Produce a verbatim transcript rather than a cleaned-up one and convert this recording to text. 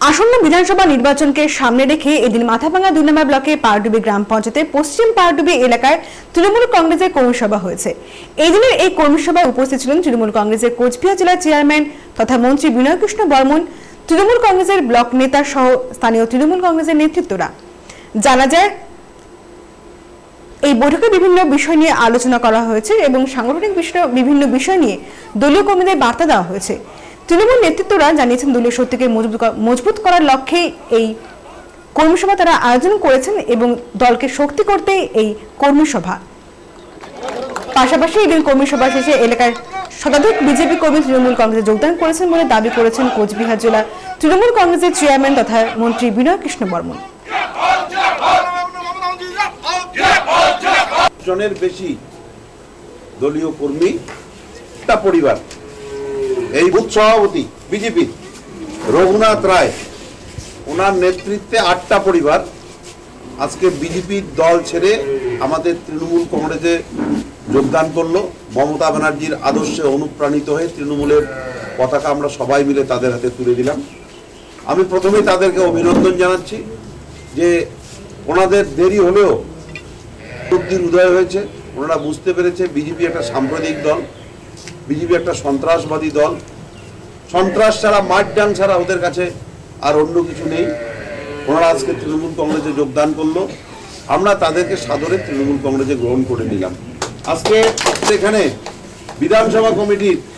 আসন্ন বিধানসভা নির্বাচনকে সামনে রেখে এদিন মাথাভাঙ্গা দুই নম্বর ব্লকে পারডুবি গ্রাম পঞ্চায়েতের পশ্চিম পারডুবি এলাকায় তৃণমূল কংগ্রেসের কর্মী সভা হয়েছে। এই দিনের এই কর্মী সভায় উপস্থিত ছিলেন তৃণমূল কংগ্রেসের কোচবিহার জেলার চেয়ারম্যান তথা মন্ত্রী বিনয় কৃষ্ণ বর্মন, তৃণমূল কংগ্রেসের ব্লক নেতা সহ স্থানীয় তৃণমূল কংগ্রেসের নেতৃত্বরা। জানা যায় এই বৈঠকে বিভিন্ন বিষয় নিয়ে আলোচনা করা হয়েছে এবং সাংগঠনিক বিভিন্ন বিষয় নিয়ে দলীয় কর্মীদের বার্তা দেওয়া হয়েছে। তৃণমূল নেতৃত্বরা জানিয়েছেন দলীয় শক্তিকে মজবুত করার লক্ষ্যে এই কর্মী সভা তারা আয়োজন করেছেন এবং দলকে শক্তি করতে এই কর্মী সভা। পাশাপাশি এই দিন কর্মী সভা শেষে এলাকার শতাধিক বিজেপি কর্মী তৃণমূল কংগ্রেসে যোগদান করেছেন বলে দাবি করেছেন কোচবিহার জেলা তৃণমূল কংগ্রেসের চেয়ারম্যান তথা মন্ত্রী বিনয় কৃষ্ণ বর্মন। জনের বেশি দলীয় কর্মী একটা পরিবার, এই বুথ সভাপতি বিজেপি রঘুনাথ রায়, ওনার নেতৃত্বে আটটা পরিবার আজকে বিজেপির দল ছেড়ে আমাদের তৃণমূল কংগ্রেসে যোগদান করলো। মমতা ব্যানার্জির আদর্শে অনুপ্রাণিত হয়ে তৃণমূলের পতাকা আমরা সবাই মিলে তাদের হাতে তুলে দিলাম। আমি প্রথমেই তাদেরকে অভিনন্দন জানাচ্ছি যে ওনাদের দেরি হলেও বুদ্ধির উদয় হয়েছে। ওনারা বুঝতে পেরেছে বিজেপি একটা সাম্প্রদায়িক দল, বিজেপি একটা সন্ত্রাসবাদী দল, সন্ত্রাস ছাড়া মারডাং ছাড়া ওদের কাছে আর অন্য কিছু নেই। ওনারা আজকে তৃণমূল কংগ্রেসে যোগদান করলো, আমরা তাদেরকে সাদরে তৃণমূল কংগ্রেসে গ্রহণ করে নিলাম। আজকে এখানে বিধানসভা কমিটির